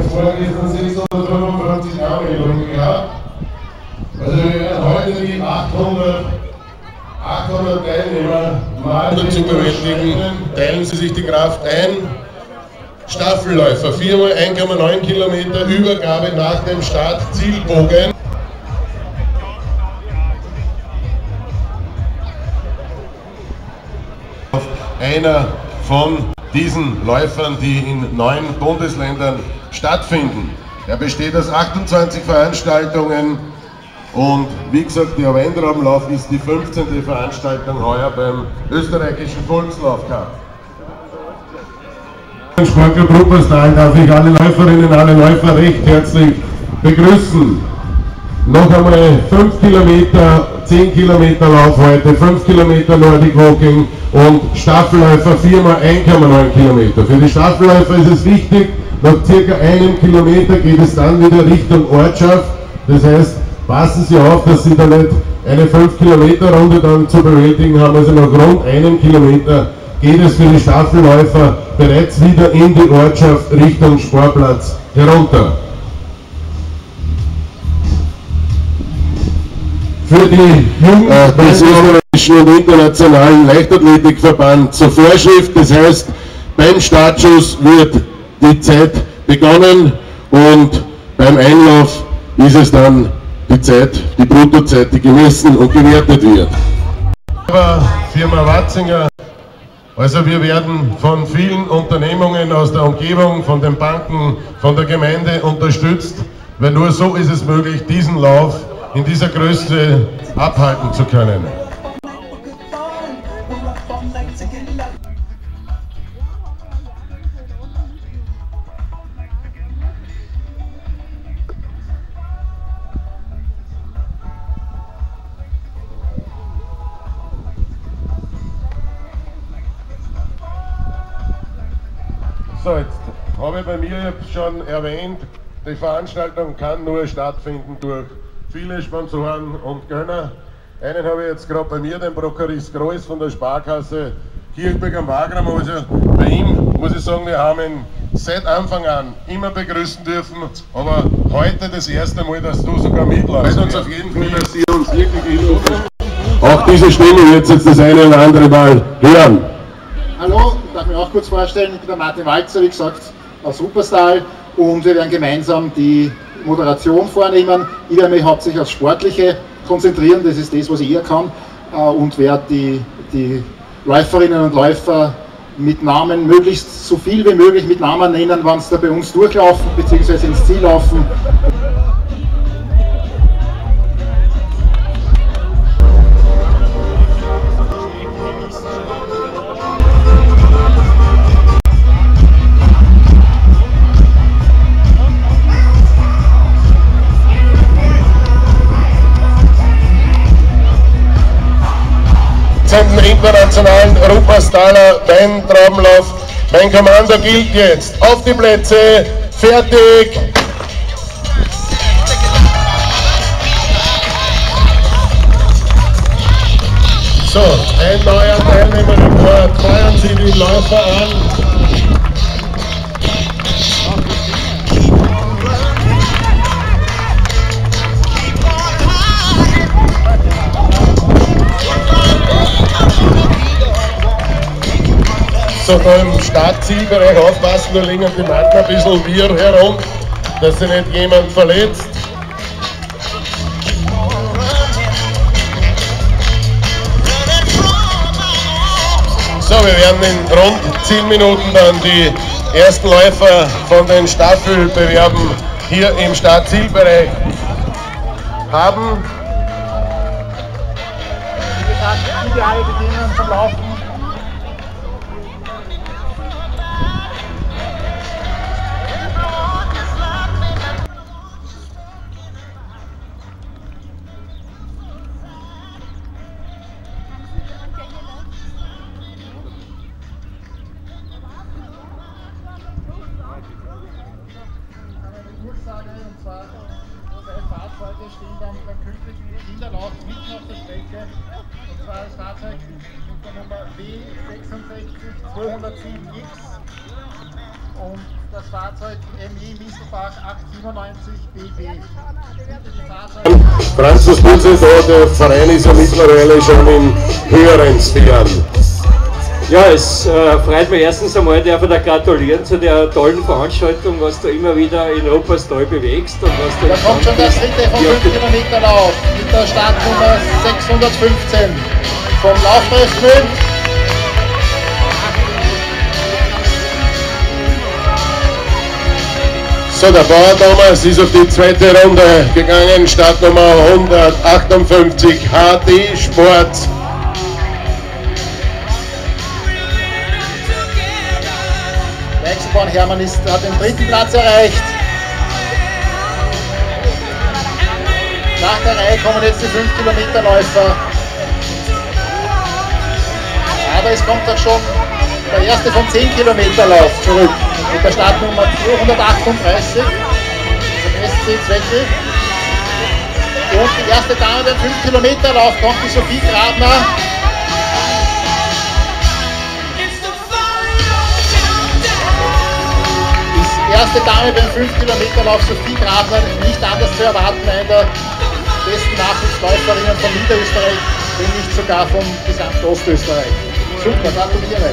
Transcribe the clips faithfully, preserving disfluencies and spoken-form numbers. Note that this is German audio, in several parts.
vorgestern sechshundertfünfundfünfzig Anmeldungen gehabt. Also wir werden heute die achthundert, achthundert Teilnehmer mal zu bewältigen. Teilen Sie sich die Kraft ein. Staffelläufer, viermal eins Komma neun Kilometer, Übergabe nach dem Start, Zielbogen. Einer von diesen Läufern, die in neun Bundesländern stattfinden. Er besteht aus achtundzwanzig Veranstaltungen und wie gesagt, der Weintraubenlauf ist die fünfzehnte Veranstaltung heuer beim österreichischen Volkslaufcup. Sportclub Rupperstal darf ich alle Läuferinnen und alle Läufer recht herzlich begrüßen. Noch einmal fünf Kilometer, zehn Kilometer Lauf heute, fünf Kilometer Nordic Walking und Staffelläufer viermal eins Komma neun Kilometer. Für die Staffelläufer ist es wichtig, nach circa einem Kilometer geht es dann wieder Richtung Ortschaft. Das heißt, passen Sie auf, dass Sie da nicht eine fünf Kilometer Runde dann zu bewältigen haben. Also nach rund einem Kilometer geht es für die Staffelläufer bereits wieder in die Ortschaft Richtung Sportplatz herunter. Für die Jugend äh, des österreichischen und internationalen Leichtathletikverband zur Vorschrift, das heißt, beim Startschuss wird die Zeit begonnen und beim Einlauf ist es dann die Zeit, die Bruttozeit, die gemessen und gewertet wird. Firma Watzinger. Also wir werden von vielen Unternehmungen aus der Umgebung, von den Banken, von der Gemeinde unterstützt, weil nur so ist es möglich, diesen Lauf in dieser Größe abhalten zu können. So, jetzt habe ich bei mir schon erwähnt, die Veranstaltung kann nur stattfinden durch viele Sponsoren und Gönner. Einen habe ich jetzt gerade bei mir, den Prokurist Groß von der Sparkasse Kirchberg am Wagram. Also bei ihm muss ich sagen, wir haben ihn seit Anfang an immer begrüßen dürfen, aber heute das erste Mal, dass du sogar mitläufst. Uns auf jeden Fall, dass Sie uns wirklich hilfen. Auch diese Stimme wird jetzt das eine oder andere Mal hören. Hallo, ich darf mich auch kurz vorstellen, ich bin der Martin Walzer, wie gesagt, aus Rupperstal und wir werden gemeinsam die Moderation vornehmen. Ich werde mich hauptsächlich aufs Sportliche konzentrieren, das ist das, was ich eher kann, und werde die, die Läuferinnen und Läufer mit Namen, möglichst so viel wie möglich mit Namen nennen, wenn sie da bei uns durchlaufen bzw. ins Ziel laufen. Internationalen Rupperstaler Weintraubenlauf. Mein Kommando gilt jetzt. Auf die Plätze, fertig! So, ein neuer Teilnehmer im Ort. Feuern Sie die Läufer an. So, da im Startzielbereich aufpassen, da liegen die Matten ein bisschen wirr herum, dass sich nicht jemand verletzt. So, wir werden in rund zehn Minuten dann die ersten Läufer von den Staffelbewerben hier im Startzielbereich haben. Wie gesagt, ideale Bedingungen zum Laufen. Und zwar zwei Fahrzeuge stehen dann beim künftigen Kinderlauf mitten auf der Strecke. Und zwar das Fahrzeug mit der Nummer W sechs sechs zwei null sieben X und das Fahrzeug M I Misselbach acht siebenundneunzig B B. Franzos Putze, der Verein ist ja mittlerweile schon in höheren Sphären. Ja, es äh, freut mich erstens einmal, darf ich dir gratulieren zu der tollen Veranstaltung, was du immer wieder in Wuppertal bewegst und was du. Da kommt schon der dritte von fünf Kilometern Lauf mit der Startnummer sechshundertfünfzehn vom Laufpreis Gmünd. So, der Bauer Thomas ist auf die zweite Runde gegangen, Startnummer hundertachtundfünfzig H D Sport. Wechselborn Hermann ist, hat den dritten Platz erreicht. Nach der Reihe kommen jetzt die fünf Kilometer Läufer. Aber es kommt auch schon der erste vom zehn Kilometer Lauf zurück. Mit der Startnummer zweihundertachtunddreißig, vom S C Zweckel. Und die erste Dame beim fünf Kilometer Lauf kommt, die Sophie Grabner. Die erste Dame beim fünf Kilometer Lauf, Sophie Grabner, nicht anders zu erwarten, eine der besten Nachwuchsläuferinnen von Niederösterreich, wenn nicht sogar vom gesamten Ostösterreich. Super, gratuliere.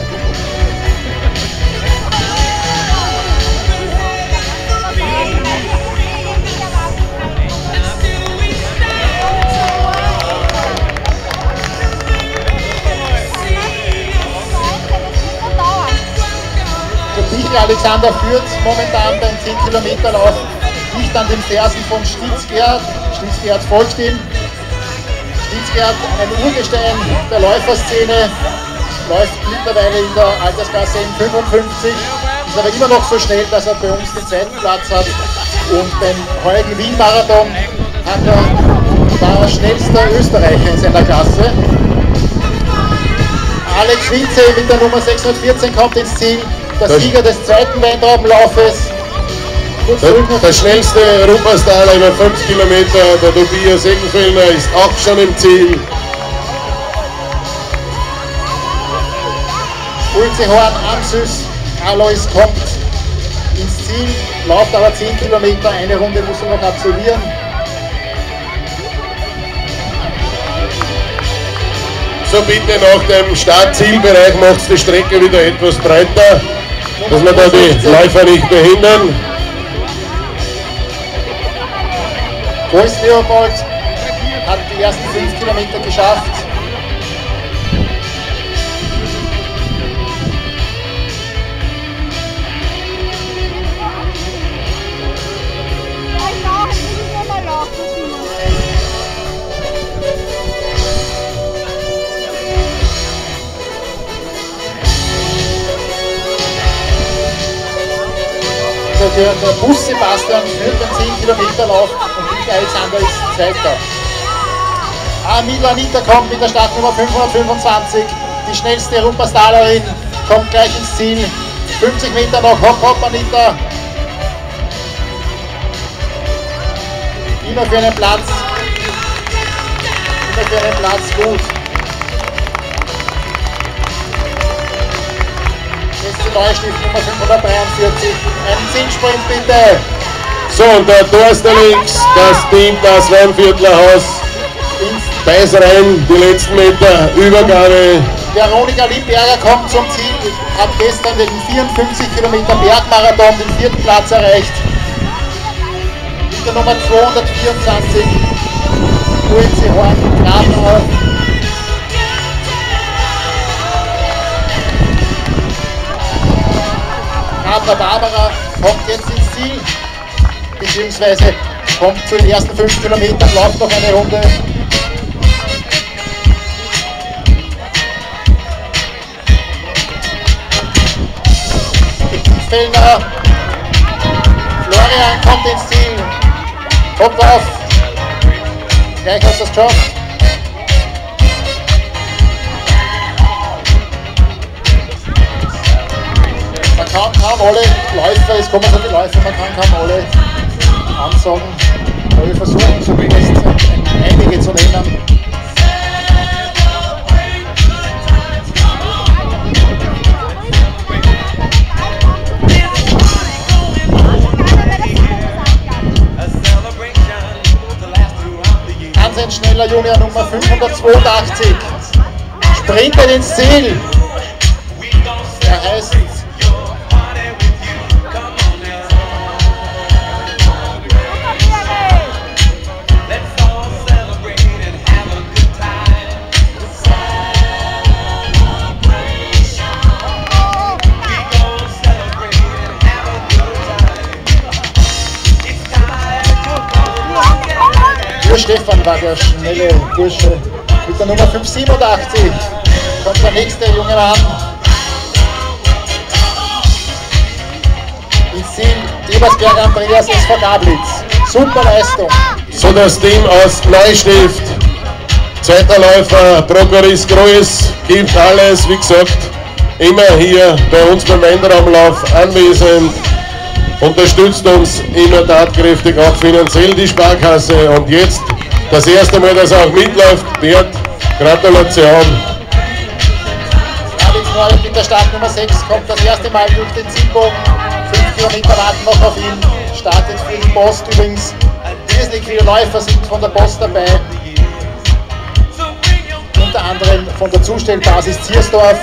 Alexander führt momentan beim zehn Kilometer Lauf nicht an den Fersen von Stitzgert. Stitzgert folgt ihm. Stitzgert, ein Urgestein der Läuferszene, läuft mittlerweile in der Altersklasse M fünfundfünfzig, ist aber immer noch so schnell, dass er bei uns den zweiten Platz hat. Und beim heutigen Wien-Marathon hat er, war er schnellster Österreicher in seiner Klasse. Alex Winze mit der Nummer sechshundertvierzehn kommt ins Ziel. Der Sieger des zweiten Weintraubenlaufes. Der, der schnellste Rupperstaler über fünf Kilometer, der Tobias Eckenfellner, ist auch schon im Ziel. Ulzehorn, Amsüs, Alois kommt ins Ziel, läuft aber zehn Kilometer, eine Runde muss er noch absolvieren. So bitte nach dem Start-Zielbereich macht es die Strecke wieder etwas breiter, dass wir da die Läufer nicht behindern. Boris Leopold hat die ersten fünf Kilometer geschafft. Der, der Bus Sebastian führt den zehn Kilometer Lauf und Michael Alexander ist Zweiter. Ah, Milanita kommt mit der Startnummer fünfhundertfünfundzwanzig, die schnellste Rupperstalerin, kommt gleich ins Ziel. fünfzig Meter noch, hopp, hopp, Anita. Immer für einen Platz, immer für einen Platz gut. Neustift Nummer fünfhundertdreiundvierzig. Einen Zinnsprint bitte. So, und der Thorsten links, das Team, das Weinviertlerhaus. Beißrein, die letzten Meter, Übergabe. Veronika Liebberger kommt zum Ziel, hat gestern den vierundfünfzig Kilometer Bergmarathon den vierten Platz erreicht. Mit der Nummer zweihundertvierundzwanzig. U N C Horn, Grabenau. Grabner Barbara kommt jetzt ins Ziel, beziehungsweise kommt zu den ersten fünf Kilometern, läuft noch eine Runde. Fellner, Florian kommt ins Ziel, kommt auf, gleich hast du das geschafft. Man kann kaum alle Läufer, es kommen so die Läufer, man kann kaum alle ansagen, aber wir versuchen zumindest einige zu nennen. schneller Junior Nummer fünfhundertzweiundachtzig. Sprintet ins Ziel. Er heißt Stefan war der schnelle Bursche. Mit der Nummer fünfhundertsiebenundachtzig kommt der nächste junge Mann. Ins Ziel Ebersberg Andreas S V Gablitz. Super Leistung. So das Team aus Neustift. Zweiter Läufer Prokoris Groß gibt alles, wie gesagt, immer hier bei uns beim Einraumlauf anwesend. Unterstützt uns immer tatkräftig, auch finanziell die Sparkasse. Und jetzt das erste Mal, dass er auch mitläuft. Bert, Gratulation. Alex Neuert mit der Startnummer sechs kommt das erste Mal durch den Zielbogen. fünf Kilometer warten noch auf ihn. Startet für die Post übrigens. Irrsinnig viele Läufer sind von der Post dabei. Unter anderem von der Zustellbasis Ziersdorf.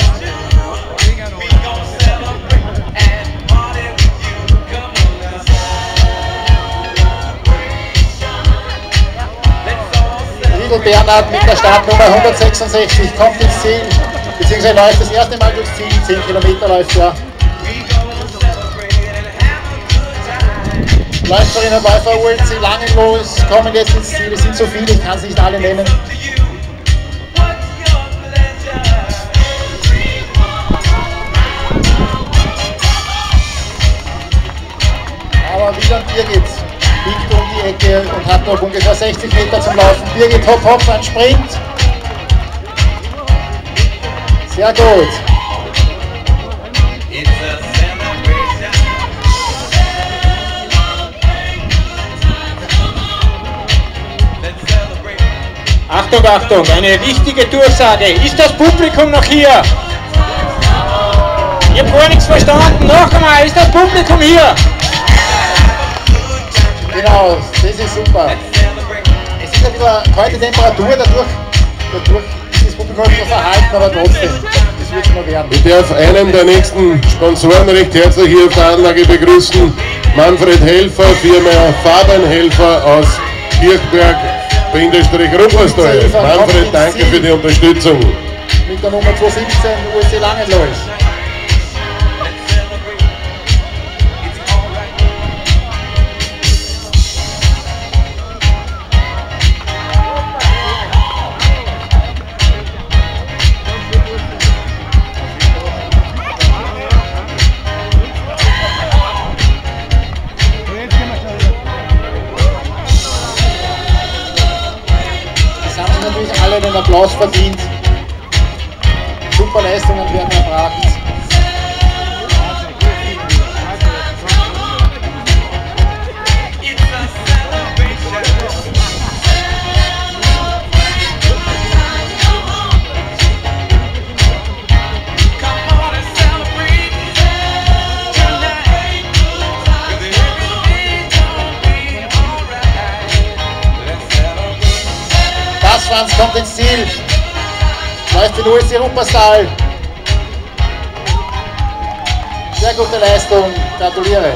Bernhard mit der Startnummer hundertsechsundsechzig kommt ins Ziel, beziehungsweise läuft das erste Mal durchs Ziel, zehn Kilometer läuft er. Läuferinnen und Läufer holen sie lange los, kommen jetzt ins Ziel, es sind so viele, ich kann es nicht alle nennen. Aber wieder ein Birgit biegt um die Ecke und hat noch ungefähr sechzig Meter zum Laufen. Birgit hopp hopp, ein Sprint. Sehr gut. Achtung, Achtung, eine wichtige Durchsage. Ist das Publikum noch hier? Ich habe gar nichts verstanden. Noch einmal, ist das Publikum hier? Genau, das ist super. Es ist ein bisschen eine kalte Temperatur, dadurch, dadurch ist das Publikum ein bisschen verhalten, aber trotzdem, das wird es noch werden. Ich darf einen der nächsten Sponsoren recht herzlich hier auf der Anlage begrüßen. Manfred Helfer, Firma Farbenhelfer aus Kirchberg, Bindestrich-Rupperstal. Manfred, danke für die Unterstützung. Mit der Nummer zweihundertsiebzehn U S C Langenlois. Den Applaus verdient. Super Leistungen werden erbracht. Das Schwanz kommt ins Ziel. Läuft in U S C Rupperstal. Sehr gute Leistung, gratuliere.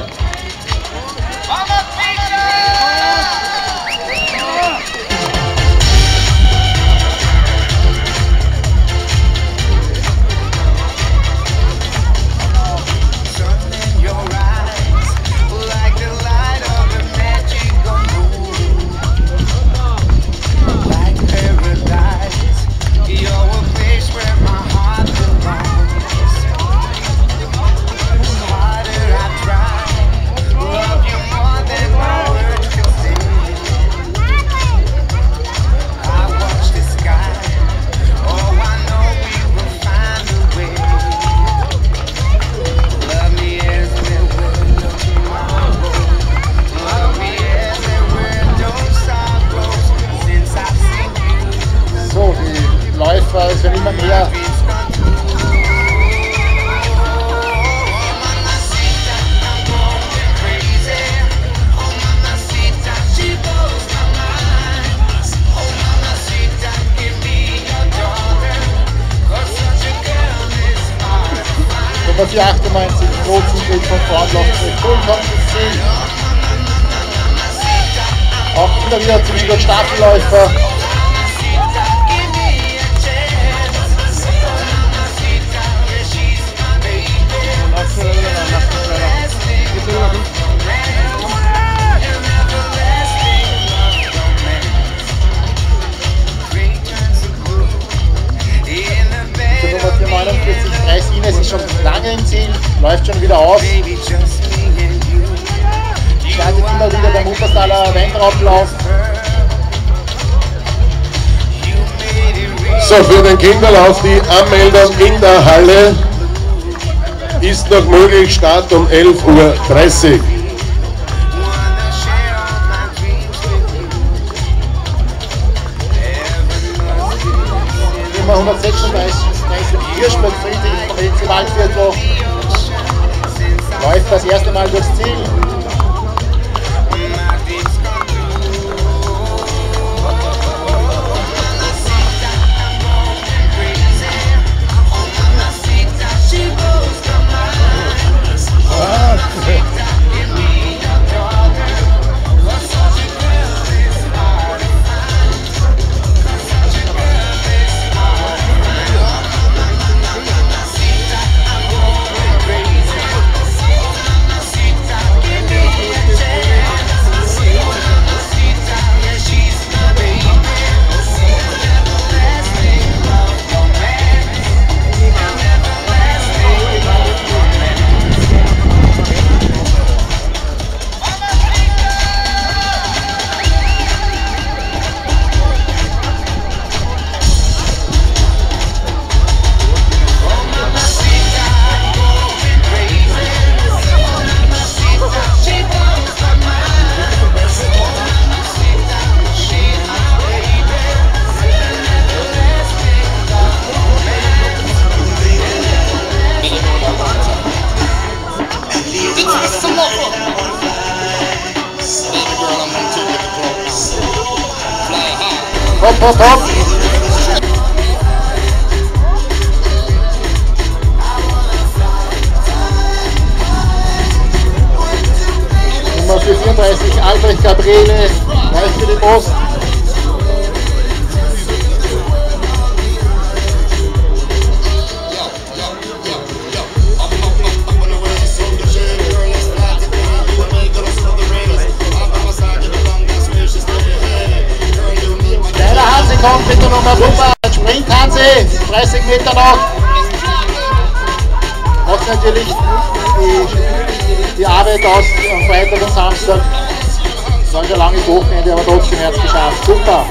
Nummer vier achtundneunzig, Knoten geht von vorn, läuft mit Full, kommt ins Ziel. Auch immer wieder zwischen den Staffelläufer. Nummer vier neunundvierzig, Preis Ines ist schon lange im Ziel, läuft schon wieder aus. Startet immer wieder beim Wuppertaler Weintraublauf. So, für den Kinderlauf die Anmeldung in der Halle ist noch möglich, Start um elf Uhr dreißig. Nummer hundertsechsunddreißig, Hirschberg Friedrich vom E C Waldviertel, läuft das erste Mal durchs Ziel. Hopp, hopp, hopp! Nummer vierunddreißig, Albrecht Gabriele, läuft für den Ost. Kommt mit der Nummer fünf, Sprint Hansi, dreißig Meter noch. Macht natürlich die, die Arbeit aus am Freitag und Samstag. Es war schon lange Wochenende, aber trotzdem hat es geschafft. Super.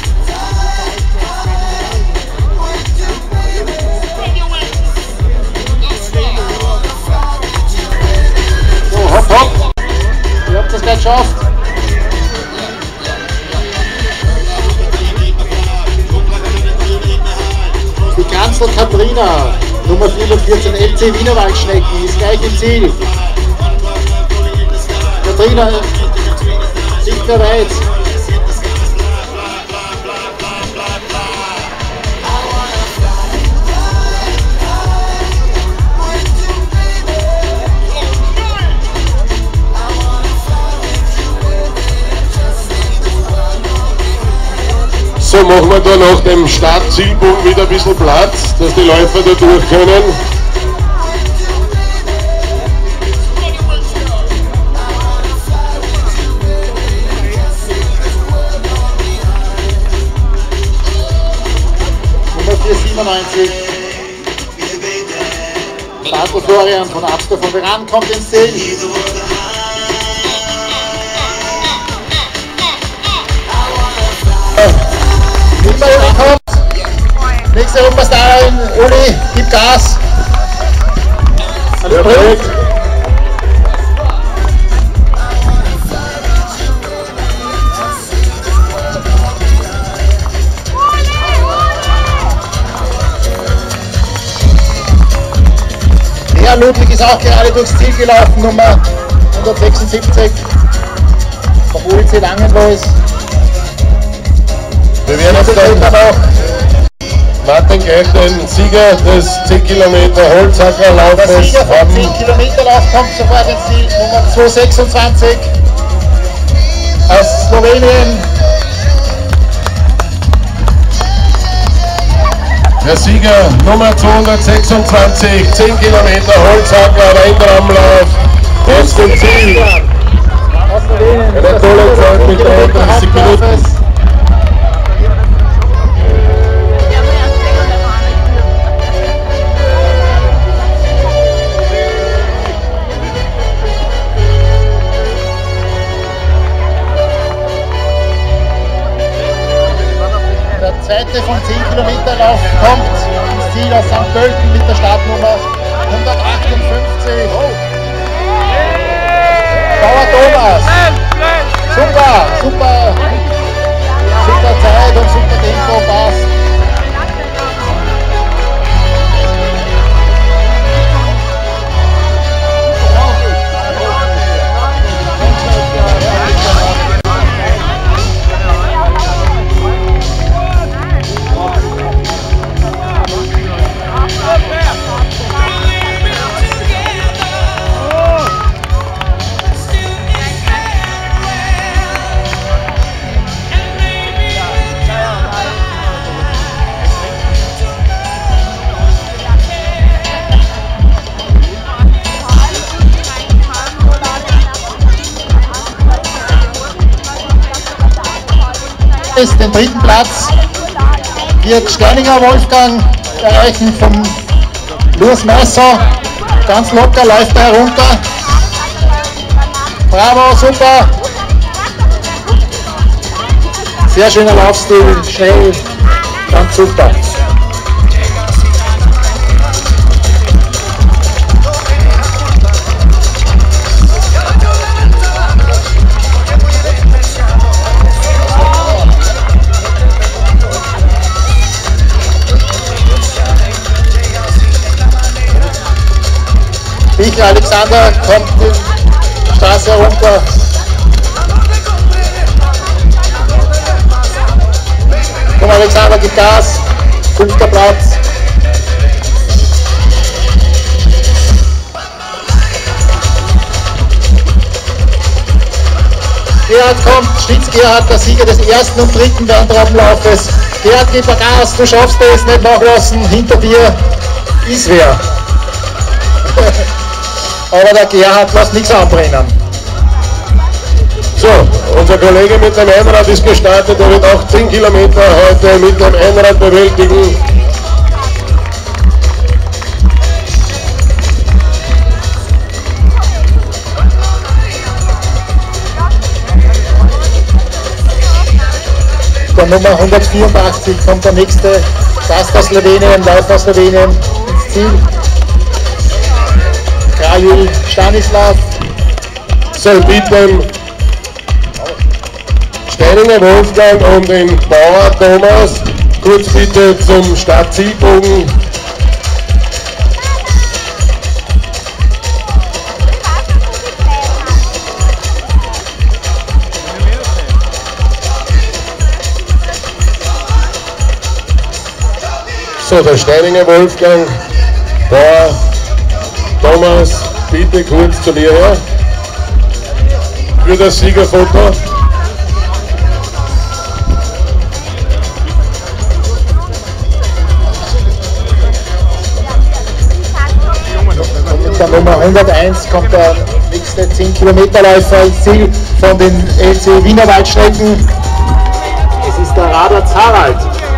So, hopp, hopp. Ihr habt das gleich geschafft. Die Kanzler Katrina, Nummer vierhundertvierzehn, L C Wienerwaldschnecken, ist gleich im Ziel. Katrina, nicht mehr weit. So, machen wir da nach dem Startzielpunkt wieder ein bisschen Platz, dass die Läufer da durch können. Nummer vierhundertsiebenundneunzig. Bartel Florian von Abster von Veran kommt ins Ziel. Immer Uli kommt. Nächste Europastar, Uli, gib Gas. Perfekt. Herr Ludwig ist auch gerade durchs Ziel gelaufen, Nummer hundertsechsundsiebzig vom U E C Langenlois. Wir werden jetzt da noch Martin gleich den Sieger des zehn Kilometer Holzhackerlaufes. Der Sieger vom zehn Kilometer Lauf kommt sofort ins Ziel, Nummer zweihundertsechsundzwanzig aus Slowenien. Der Sieger Nummer zweihundertsechsundzwanzig, zehn Kilometer Holzhacker Rennramlauf, ist im Ziel. Eine tolle Zeit mit dreiunddreißig Minuten. Der zweite vom zehn Kilometer Lauf kommt ins Ziel aus Sankt Pölten mit der Startnummer hundertachtundfünfzig. Bauer Thomas. Super, super, super Zeit und super Tempo, passt. Den dritten Platz wird Steininger Wolfgang erreichen vom Luis Messer. Ganz locker läuft er herunter. Bravo, super. Sehr schöner Laufstil, schnell, ganz super. Michael Alexander kommt die Straße herunter. Komm Alexander, gibt Gas. Fünfter Platz. Gerhard kommt, Schwitz Gerhard, der Sieger des ersten und dritten Weintraubenlaufes. Gerhard, gib mal Gas, du schaffst es, nicht nachlassen. Hinter dir ist wer. Aber der Gerhard lässt nichts anbrennen. So, unser Kollege mit dem Einrad ist gestartet, er wird auch zehn Kilometer heute mit dem Einrad bewältigen. Der Nummer hundertvierundachtzig kommt der nächste Gast aus Slowenien, Läufer aus Slowenien ins Ziel. Kralj Stanislav. Soll bieten Steininger Wolfgang und den Bauer Thomas kurz bitte zum Startzielbogen. So, der Steininger Wolfgang, Bauer Thomas, bitte kurz zu mir her für das Siegerfoto. Und der Nummer hunderteins kommt der nächste zehn Kilometer Läufer ins Ziel von den L C Wienerwaldstrecken. Es ist der Radatz Harald.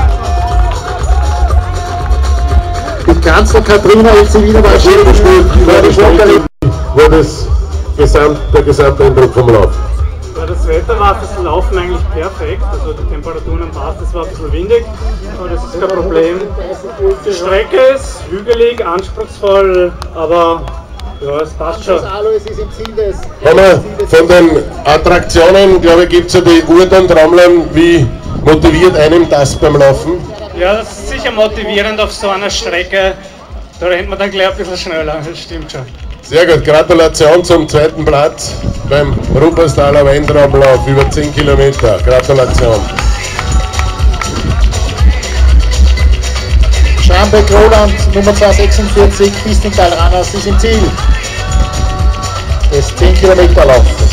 Die Kanzler Katrina L C Wienerwaldstrecken war das Gesamt, der Gesamteindruck vom Lauf. Ja, das Wetter war fürs Laufen eigentlich perfekt, also die Temperaturen passt, es war ein bisschen windig, aber das ist kein Problem. Die Strecke ist hügelig, anspruchsvoll, aber ja, es passt schon. Das Alois ist im Ziel des. Haben wir von den Attraktionen, glaube ich, gibt es ja die Uhr und Rammeln. Wie motiviert einem das beim Laufen? Ja, das ist sicher motivierend auf so einer Strecke, da rennt man dann gleich ein bisschen schneller, das stimmt schon. Sehr gut, Gratulation zum zweiten Platz beim Rupperstaler Weintraubenlauf über zehn Kilometer. Gratulation. Schrambeck Roland, Nummer zweihundertsechsundvierzig, Pistingtal Ranners ist im Ziel des zehn Kilometer Laufes.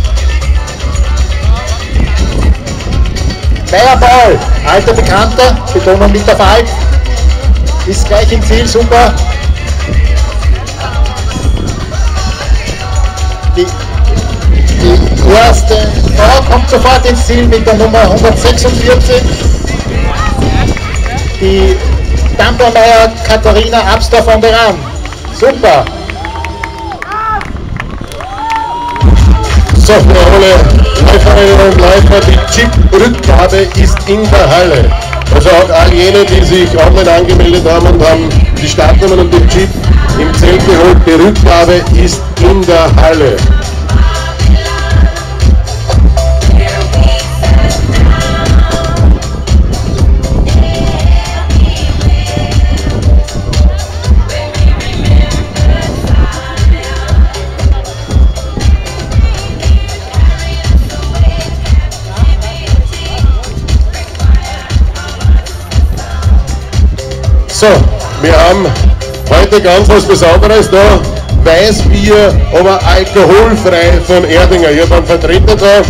Meierball, alter Bekannter, Betonung mit der Falk, ist gleich im Ziel, super. Die, die erste Frau kommt sofort ins Ziel mit der Nummer hundertsechsundvierzig. Die Tampermeier Katharina Abster von der Ram. Super. So, für alle Läuferinnen und Läufer, die Chip-Rückgabe ist in der Halle. Also auch all jene, die sich online angemeldet haben und haben die Startnummern und den Chip im Zelt geholt, die Rückgabe ist in der Halle. So, wir haben heute ganz was Besonderes da. Weißbier, aber alkoholfrei von Erdinger. Ich habe einen Vertreter da.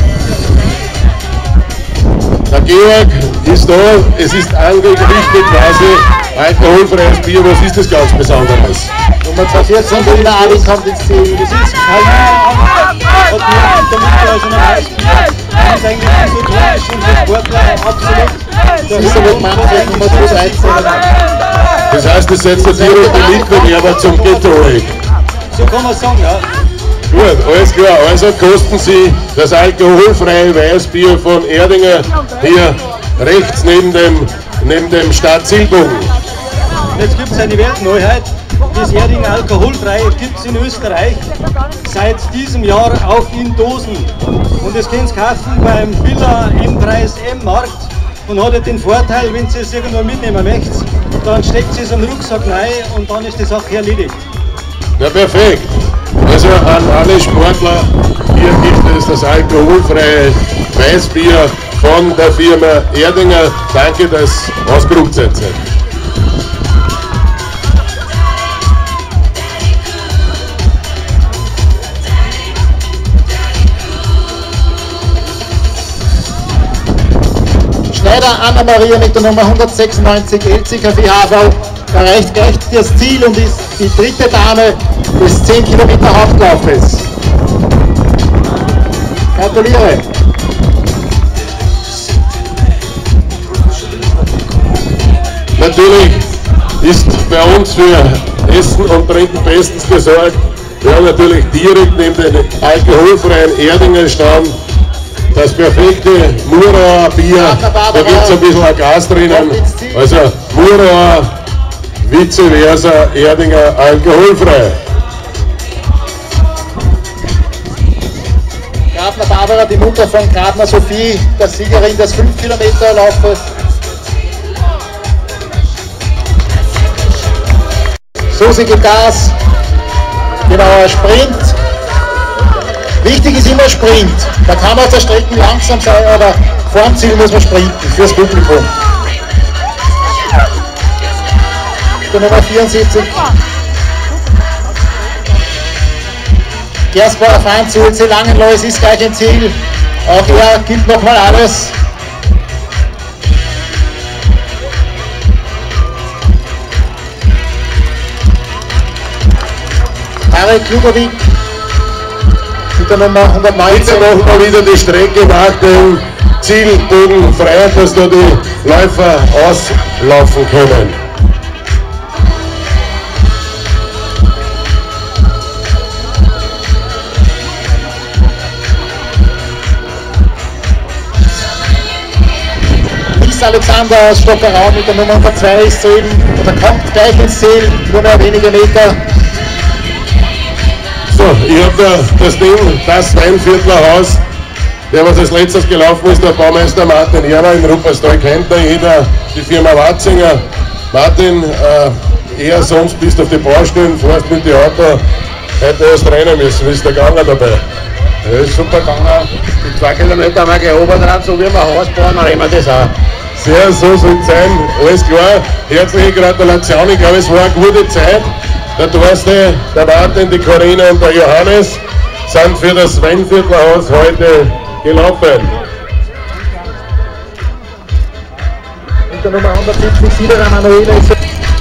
Der Georg ist da. Es ist angerichtet quasi alkoholfreies Bier. Was ist das ganz Besonderes? Nummer zweihundertvierzehn, der Wiener Adi kommt ins Ziel. Das ist kein und damit also ein heißes Bier. Das ist eigentlich so klassisch und für Sportler absolut. Das ist aber Mannschaft Nummer zweihundertdreizehn. Das heißt, das setzt natürlich die Mitbewerber zum Gatorade. So kann man sagen, ja. Gut, alles klar. Also kosten Sie das alkoholfreie Weißbier von Erdinger hier rechts neben dem, neben dem Startzielbogen. Jetzt gibt es eine Weltneuheit. Das Erdinger alkoholfrei gibt es in Österreich seit diesem Jahr auch in Dosen. Und das können Sie kaufen beim Billa M Preis M Markt. Und hat ja den Vorteil, wenn Sie es irgendwo mitnehmen möchten, dann steckt Sie es am Rucksack rein und dann ist die Sache erledigt. Ja, perfekt. Also an alle Sportler, hier gibt es das alkoholfreie Weißbier von der Firma Erdinger. Danke, dass ihr ausgerückt seid. Schneider Anna-Maria mit der Nummer hundertsechsundneunzig L C K V H V erreicht gleich das Ziel und ist die dritte Dame des zehn Kilometer Hauptlaufes. Gratuliere! Natürlich ist bei uns für Essen und Trinken bestens gesorgt. Wir haben natürlich direkt neben den alkoholfreien Erdinger Stand das perfekte Murauer Bier. Da gibt es ein bisschen ein Gas drinnen. Also Murauer, vice versa, Erdinger alkoholfrei. Grabner Barbara, die Mutter von Grabner Sophie, der Siegerin des fünf Kilometer Laufes. Susi gibt Gas, genauer Sprint. Wichtig ist immer Sprint. Da kann man auf der Strecke langsam sein, aber vorm Ziel muss man sprinten fürs Publikum. Der Nummer vierundsiebzig. Gersbauer fahren zu U C Langenlois, ist gleich im Ziel. Auch er gibt nochmal alles. Tarek Ludovic mit der Nummer hundertneunzehn. Bitte machen wir wieder die Strecke nach dem Zielbogen frei, dass da die Läufer auslaufen können. Alexander aus Stockerau mit der Nummer hundertzwei ist soeben oder kommt gleich ins Ziel, nur noch wenige Meter. So, ich habe da das Ding, das Weinviertler Haus, der was als letztes gelaufen ist, der Baumeister Martin Erner in Rupperstal, kennt da jeder, die Firma Watzinger. Martin, äh, eher sonst bist du auf die Baustellen, fährst mit dem Auto, heute hast du rennen müssen, wie ist der Ganger dabei? Ja, ist super gegangen. Die zwei Kilometer haben wir gehobert, so wie wir Haus bauen, dann haben wir das auch. Sehr, so soll es sein. Alles klar. Herzliche Gratulation. Ich glaube, es war eine gute Zeit. Der Thorsten, der Martin, die Corinna und der Johannes sind für das Weinviertelhaus heute gelaufen. Und der Nummer hundertsiebzig, Siderer Manuela ist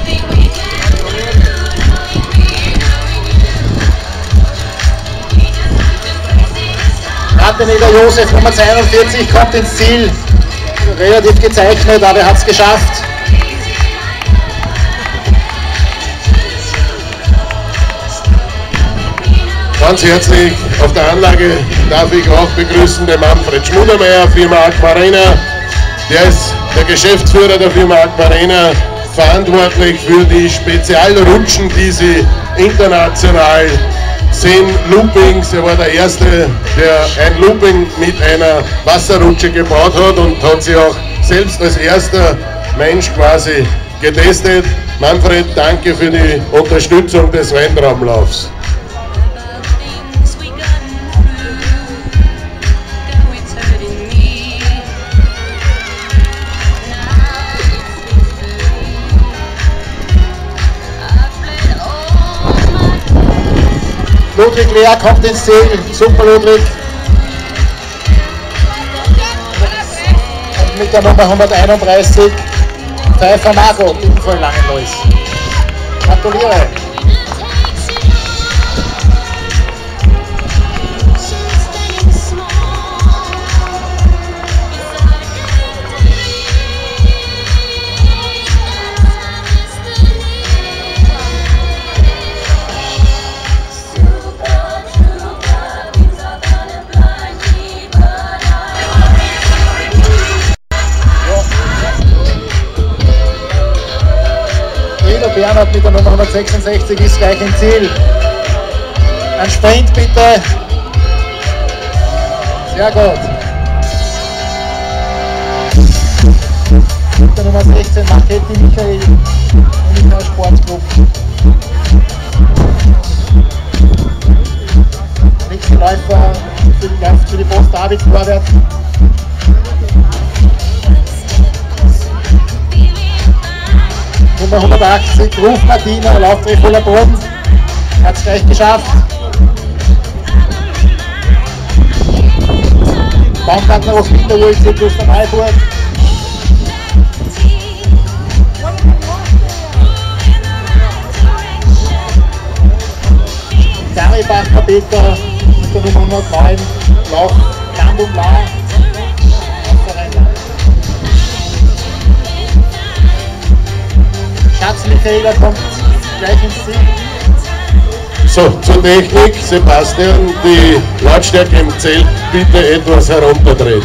Ratteneder Josef, Nummer zweiundvierzig, kommt ins Ziel. Relativ gezeichnet, aber er hat es geschafft. Ganz herzlich auf der Anlage darf ich auch begrüßen den Manfred Schmudermeier, Firma Aquarena. Der ist der Geschäftsführer der Firma Aquarena, verantwortlich für die Spezialrutschen, die sie international sehen. Loopings, er war der Erste, der ein Looping mit einer Wasserrutsche gebaut hat und hat sie auch selbst als erster Mensch quasi getestet. Manfred, danke für die Unterstützung des Weintraumlaufs. Ludwig Lehr kommt ins Ziel, super Ludwig. Und mit der Nummer hunderteinunddreißig, Pfeiffer Margot, ebenfalls Langenlois. Gratuliere. Bernhard mit der Nummer hundertsechsundsechzig ist gleich im Ziel. Ein Sprint bitte. Sehr gut. Mit der Nummer sechzehn Marketti Michael, Michael Sportclub. Nächster Läufer für die, für die Post David Vorwärts. Nummer hundertachtzig, Ruf Martina, Laufdreh voller Boden, hat es gleich geschafft. Baumgartner auf Winterruhe, Kloster Neuburg. Garibacher Peter mit der Nummer hundertneun, Lauf Land und Lau. Schatz Michaela kommt gleich ins Ziel. So, zur Technik, Sebastian, die Lautstärke im Zelt bitte etwas herunterdrehen.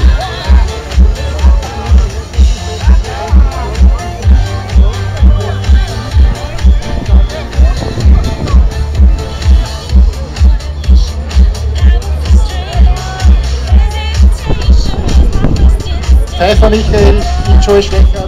Pfeiffer Michael, Joey Schwächert.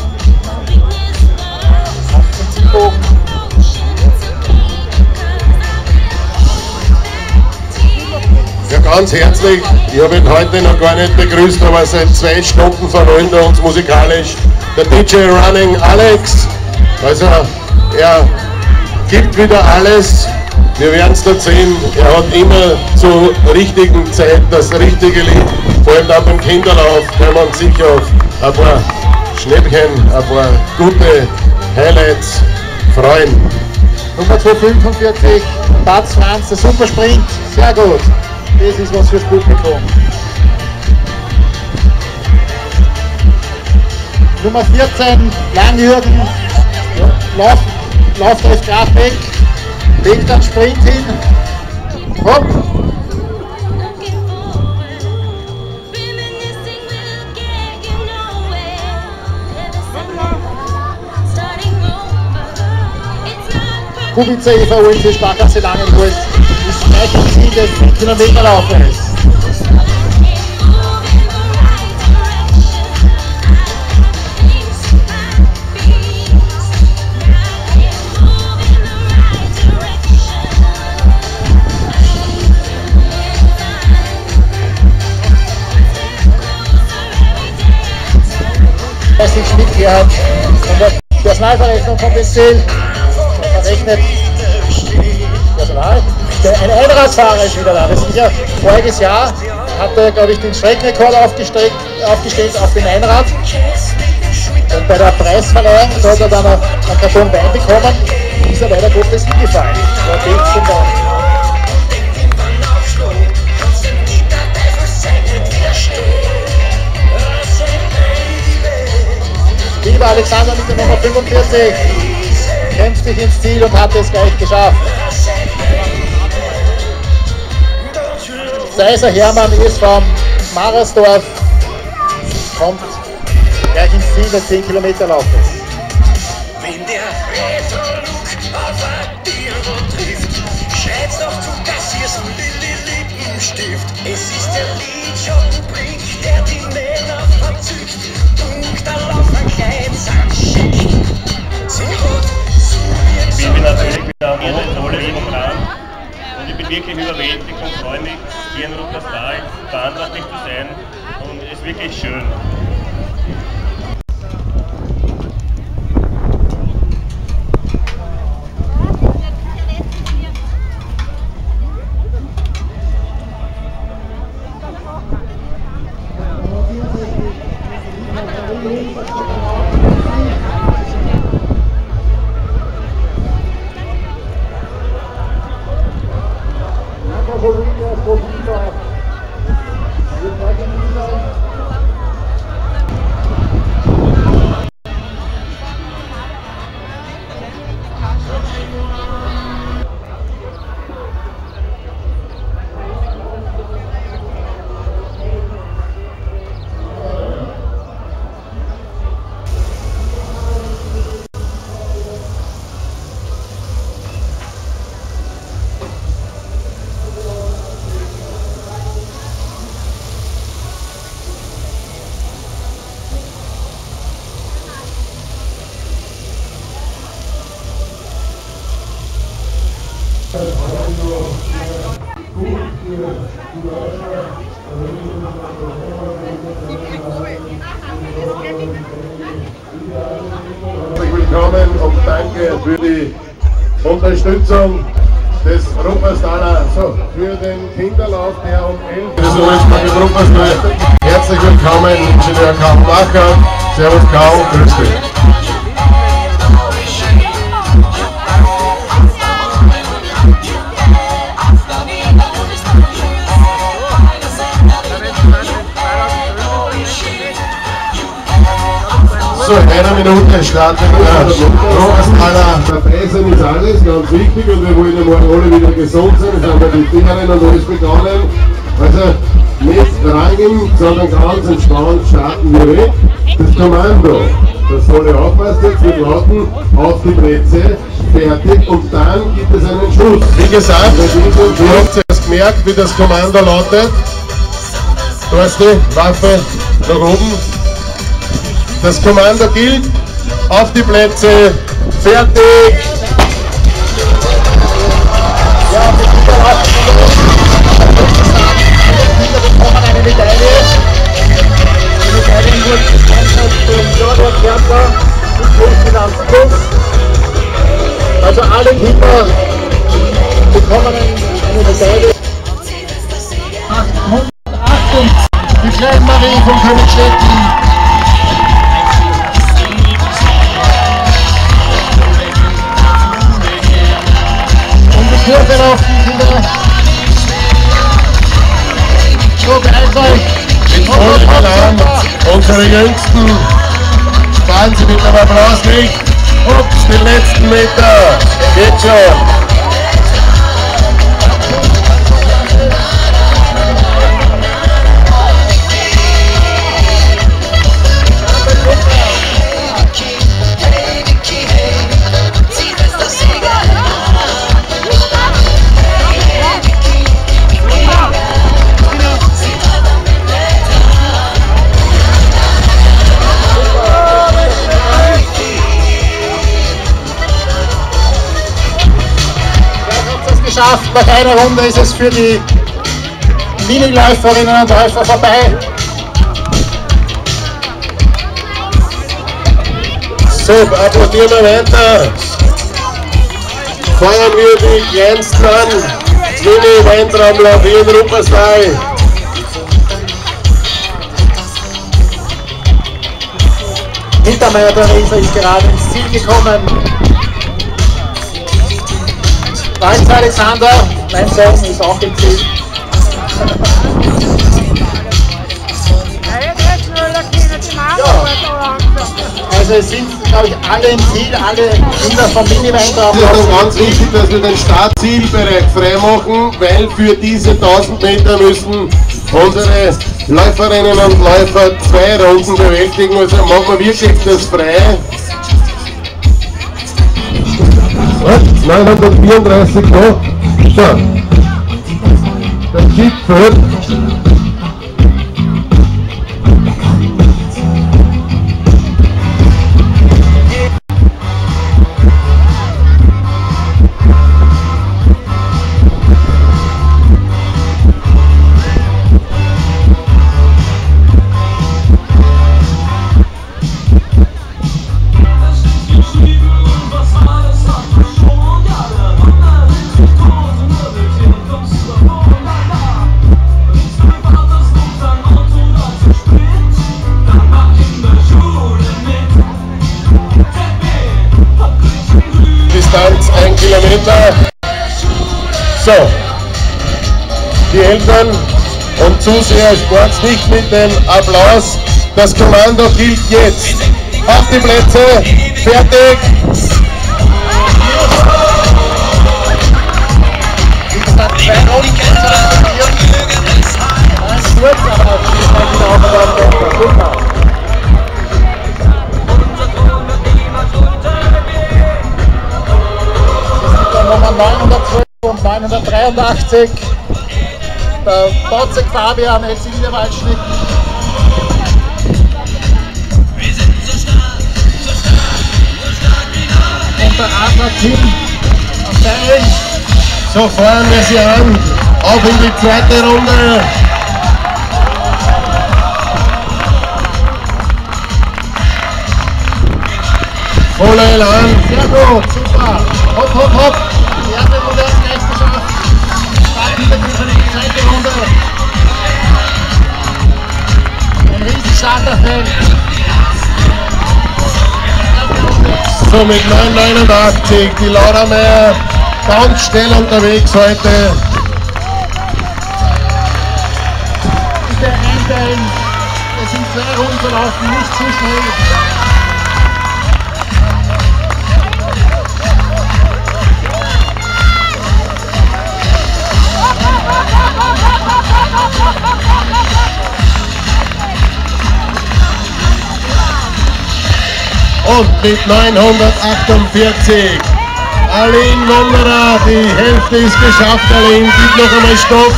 Ja, ganz herzlich, ich habe ihn heute noch gar nicht begrüßt, aber seit zwei Stunden verrollt er uns musikalisch der D J Running Alex. Also er gibt wieder alles, wir werden es dort sehen, er hat immer zur richtigen Zeit das richtige Lied, vor allem auch beim Kinderlauf kann man sich auf ein paar Schnäppchen, ein paar gute Highlights freuen. Nummer zweihundertfünfundvierzig, Batz Franz, der Supersprint, sehr gut. Das ist was fürs Publikum. Nummer vierzehn, Langjürgen, Lauf, Lauftreff Grafbeck, legt dann Sprint hin. Hopp. Kubica Eva U N C Sparkasse Langenburg ist gleich im Ziel des fünf Kilometer Laufes. sich Schmidt-Gerhard von der Personalverrechnung vom B C verrechnet. Personal. Ein Einradsfahrer ist wieder da. Das ist ja voriges Jahr hat er, glaube ich, den Streckenrekord aufgestellt, aufgestellt auf dem Einrad. Und bei der Preisverleihung hat er dann einen Karton Wein bekommen, ist er leider Gottes hingefallen. War den zum Wein. Lieber Alexander mit der Nummer fünfundvierzig kämpft sich ins Ziel und hat es gleich geschafft. Seiser Hermann ist vom Marersdorf, kommt gleich ins Ziel der zehn Kilometer Laufes. Wenn der Retro-Look auf ein Dirndl trifft, schreit's noch zu Kassiers Lippenstift. Es ist der Lidschattenblick, der die Männer verzückt und der Laufen gleich anschickt. Ich bin natürlich wieder am Ende tolle Programm und ich bin wirklich überwältigt und freue mich, hier in Rupperstal verantwortlich zu sein und es ist wirklich schön. Willkommen und danke für die Unterstützung des Rupperstaler, so, für den Kinderlauf, der um elf Uhr ist. Also, Rupperstal, herzlich willkommen, Ingenieur Karl Macher, Servus Karl, grüß dich. So, in einer Minute startet der Rupperstaler. Der Preisen ist alles ganz wichtig und wir wollen ja morgen alle wieder gesund sein. Es haben ja die Fingerinnen und alles begonnen. Also nicht rangen, sondern ganz entspannt starten wir weg. Das Kommando, das soll ja aufpassen, jetzt wird lauten, auf die Plätze, fertig und dann gibt es einen Schuss. Wie gesagt, ihr habt erst gemerkt, wie das Kommando lautet. Da ist die Waffe nach oben. Das Kommando gilt, auf die Plätze, fertig! Ja, die Kinder laufen schon los. Die Kinder bekommen eine Medaille. Die Medaille wurde gesponsert vom Theodor Kärntner und Großfinanzbus. Also alle Kinder bekommen eine Medaille. achthundertachtzig, die Kleinmarie von Königstetten. Kurve laufen, Kinder. So, beeilt euch. Und unsere Jüngsten, sparen Sie mit dem Applaus nicht. Ups, den letzten Meter. Geht schon. Geschafft. Nach einer Runde ist es für die Miniläuferinnen und Läufer vorbei. So, applaudieren wir weiter. Feiern wir die kleinsten an. Mini-Weintraumlauf hier in Rupperstal. Hintermeier der Riese ist gerade ins Ziel gekommen. Walter Alexander, mein Sohn, ist auch im Ziel. Ja. Also es sind, glaube ich, alle im Ziel, alle Kinder vom Mini-Weintraum. Es ist dann ganz wichtig, dass wir den Startzielbereich freimachen, weil für diese tausend Meter müssen unsere Läuferinnen und Läufer zwei Runden bewältigen. Also machen wir wirklich das frei. neunhundertvierunddreißig noch. So. Der Gipfel. ein Kilometer. So, die Eltern und Zuseher spart nicht mit dem Applaus. Das Kommando gilt jetzt. Auf die Plätze, fertig. Nummer neunhundertzwölf und neunhundertdreiundachtzig. Der Botzek Fabian hält sich wieder Waldschnitt. Und der Adler Tim am Bein. So fahren wir sie an. Auf in die zweite Runde. Voller Elan. Sehr gut, super. Hopp, hopp, hopp. Die erste Runde ist gleich geschafft. Starthintergriff in die zweite Runde. Ein Riesenstarterfeld. So mit neun neunundachtzig. Die Laura Meier ganz schnell unterwegs heute. Bitte einteilen. Es sind zwei Runden verlaufen, nicht zu schnell. Und mit neunhundertachtundvierzig. Aline Wanderer, die Hälfte ist geschafft. Aline, gib noch einmal Stopp.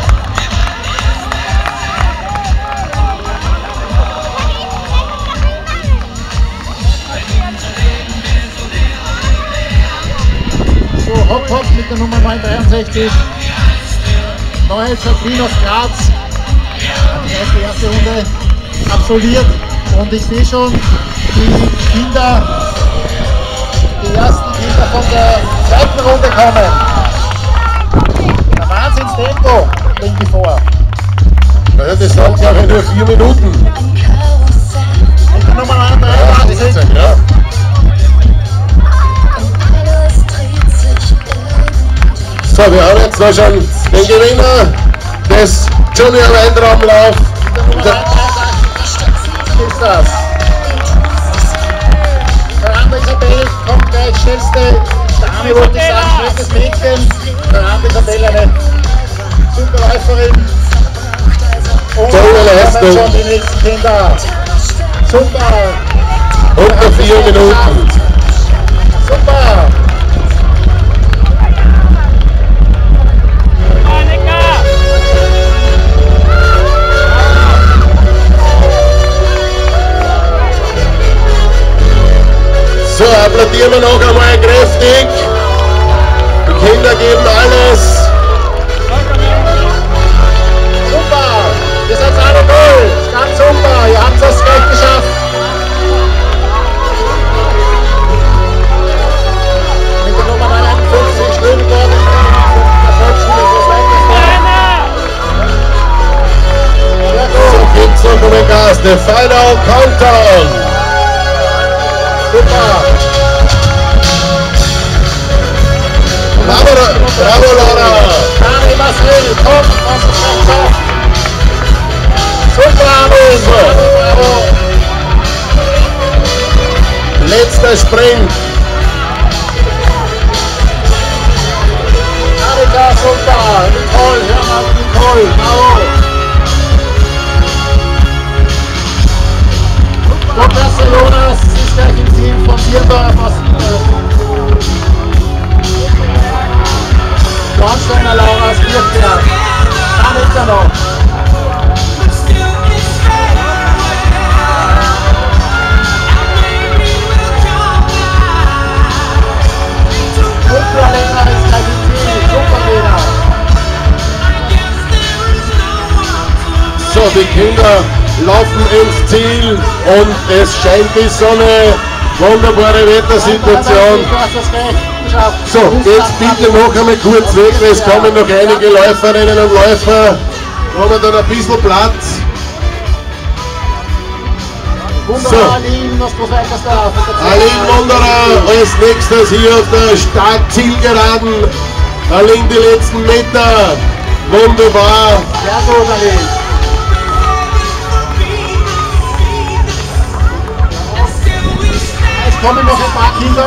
So, hopp, hopp mit der Nummer neunhundertdreiundsechzig. Neue Jacqueline aus Graz. Die erste, erste Runde absolviert. Und ich sehe schon, die Kinder, die ersten Kinder von der zweiten Runde kommen. Ein Wahnsinnstempo bringt die vor. Ja, das sind glaube ich nur vier Minuten. Und die Nummer neunhundertdreiundachtzig. Ja. So, wir haben jetzt noch schon den Gewinner des Junior Weintraumlauf. Ist das. Veranda Isabel kommt gleich, schnellste Dame, wollte ich sagen, schnellstes Mädchen. Veranda Isabel, eine super Läuferin. Und tolle Leistung. schon die nächsten Kinder. Super. Unter vier Minuten. Super. So, applaudieren wir noch einmal kräftig. Die Kinder geben alles. Super, ihr seid alle toll. Ganz super, ihr habt es gleich geschafft. was the final countdown. Super. Bravo, bravo Laura. Dani Marcel, komm, was ist das? Super, Bravo. letzter Sprint. Annika, super. Nicole, hör mal, Nicole, bravo. Professor Jonas ist gleich im Team von Bierdorf aus Dornsteiner Laura aus Birkberg. Dann ist er noch. Ultralena ist gleich im Team. Superlena. So, die Kinder laufen ins Ziel und es scheint die Sonne. Wunderbare Wettersituation. So, jetzt bitte noch einmal kurz weg, es kommen noch einige Läuferinnen und Läufer. Haben wir dann ein bisschen Platz. So, Aline, Wunderer als nächstes hier auf der Startzielgeraden. Aline die letzten Meter. Wunderbar. Sehr gut, Aline. Es kommen noch ein paar Kinder.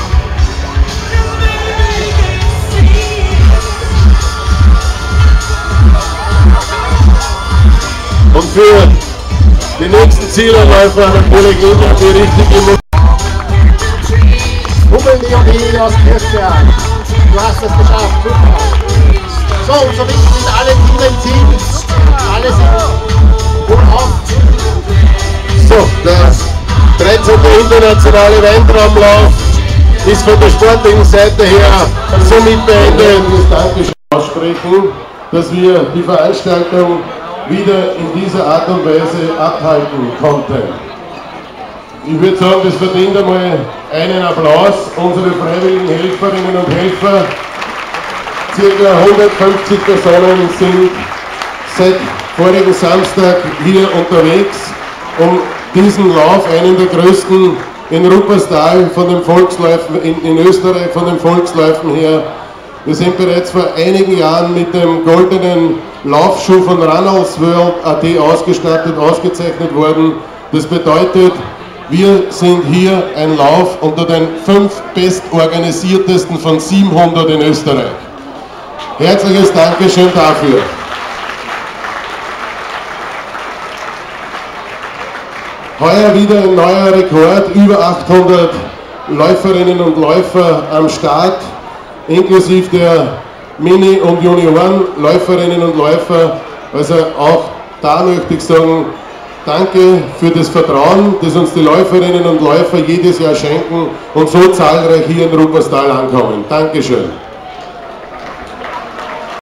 Und für die nächsten Zielanläufer natürlich immer die richtige Musik. Hummel Leonie aus Kirchberg. Du hast es geschafft, super. So, und so wichtig sind alle Kinder im Team. Alle sind wohlauf. So, der dreizehnte internationale Weintraumlauf ist von der sportlichen Seite her somit beendet. Ich möchte Dankeschön aussprechen, dass wir die Veranstaltung wieder in dieser Art und Weise abhalten konnten. Ich würde sagen, das verdient einmal einen Applaus. Unsere freiwilligen Helferinnen und Helfer, circa hundertfünfzig Personen sind seit vorigen Samstag hier unterwegs, um diesen Lauf, einen der größten in Rupperstal von den Volksläufen in, in Österreich, von den Volksläufen her. Wir sind bereits vor einigen Jahren mit dem goldenen Laufschuh von Runnels World punkt at ausgestattet, ausgezeichnet worden. Das bedeutet, wir sind hier ein Lauf unter den fünf bestorganisiertesten von siebenhundert in Österreich. Herzliches Dankeschön dafür. Heuer wieder ein neuer Rekord, über achthundert Läuferinnen und Läufer am Start, inklusive der Mini- und Junioren-Läuferinnen und Läufer. Also auch da möchte ich sagen, danke für das Vertrauen, das uns die Läuferinnen und Läufer jedes Jahr schenken und so zahlreich hier in Rupperstal ankommen. Dankeschön.